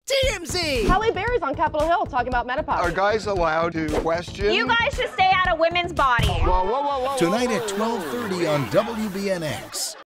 TMZ! Halle Berry's on Capitol Hill talking about menopause. Are guys allowed to question? You guys should stay out of women's bodies. Whoa, whoa, whoa, whoa. Tonight at 12:30 on WBNX.